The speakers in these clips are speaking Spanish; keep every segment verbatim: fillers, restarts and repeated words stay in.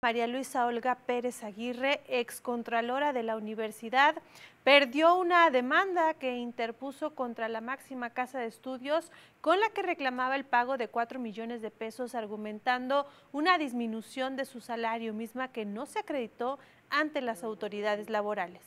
María Luisa Olga Pérez Aguirre, excontralora de la universidad, perdió una demanda que interpuso contra la máxima casa de estudios con la que reclamaba el pago de cuatro millones de pesos, argumentando una disminución de su salario, misma que no se acreditó ante las autoridades laborales.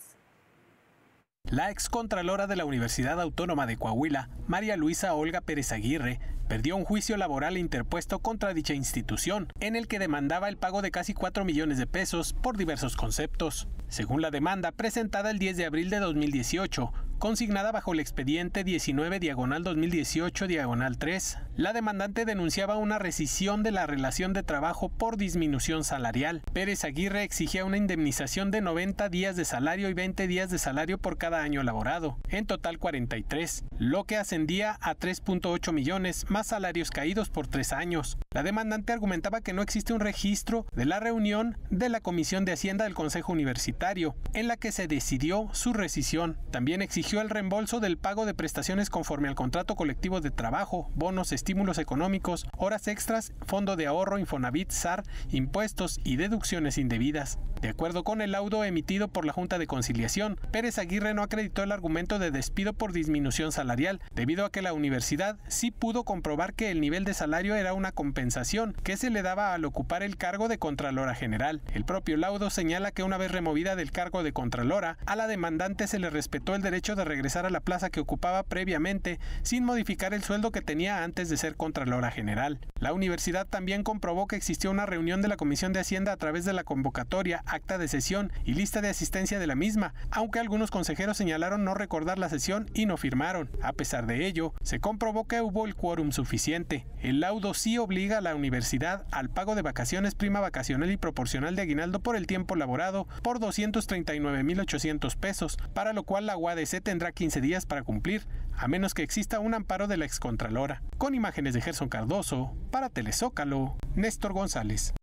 La excontralora de la Universidad Autónoma de Coahuila, María Luisa Olga Pérez Aguirre, perdió un juicio laboral interpuesto contra dicha institución, en el que demandaba el pago de casi cuatro millones de pesos por diversos conceptos. Según la demanda presentada el diez de abril de dos mil dieciocho, consignada bajo el expediente diecinueve diagonal dos mil dieciocho diagonal tres, la demandante denunciaba una rescisión de la relación de trabajo por disminución salarial. Pérez Aguirre exigía una indemnización de noventa días de salario y veinte días de salario por cada año laborado, en total cuarenta y tres, lo que ascendía a tres punto ocho millones, más salarios caídos por tres años. La demandante argumentaba que no existe un registro de la reunión de la Comisión de Hacienda del Consejo Universitario, en la que se decidió su rescisión. También exigió el reembolso del pago de prestaciones conforme al contrato colectivo de trabajo, bonos, estímulos económicos, horas extras, fondo de ahorro, Infonavit, S A R, impuestos y deducciones indebidas. De acuerdo con el laudo emitido por la Junta de Conciliación, Pérez Aguirre no acreditó el argumento de despido por disminución salarial, debido a que la universidad sí pudo comprobar que el nivel de salario era una compensación que se le daba al ocupar el cargo de Contralora General. El propio laudo señala que una vez removida del cargo de Contralora, a la demandante se le respetó el derecho de regresar a la plaza que ocupaba previamente, sin modificar el sueldo que tenía antes de ser Contralora General. La universidad también comprobó que existió una reunión de la Comisión de Hacienda a través de la convocatoria, acta de sesión y lista de asistencia de la misma, aunque algunos consejeros señalaron no recordar la sesión y no firmaron. A pesar de ello, se comprobó que hubo el quórum suficiente. El laudo sí obliga a la universidad al pago de vacaciones, prima vacacional y proporcional de aguinaldo por el tiempo laborado por doscientos treinta y nueve mil ochocientos pesos, para lo cual la U A D C tendrá quince días para cumplir, a menos que exista un amparo de la excontralora. Con imágenes de Gerson Cardoso, para Telezócalo, Néstor González.